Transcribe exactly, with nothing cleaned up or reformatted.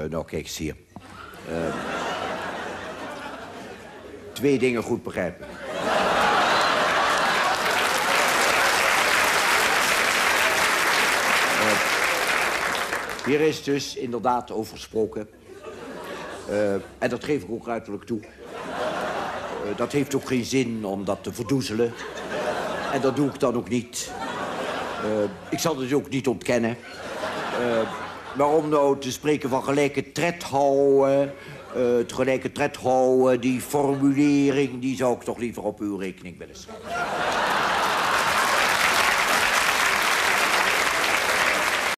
nou, kijk eens hier. Uh, twee dingen goed begrijpen. uh, hier is dus inderdaad over gesproken. Uh, en dat geef ik ook ruiterlijk toe. Uh, dat heeft ook geen zin om dat te verdoezelen. En dat doe ik dan ook niet. Uh, ik zal het ook niet ontkennen. Uh, waarom nou te spreken van gelijke tred houden... Uh, het gelijke tred houden, die formulering... die zou ik toch liever op uw rekening willen schrijven.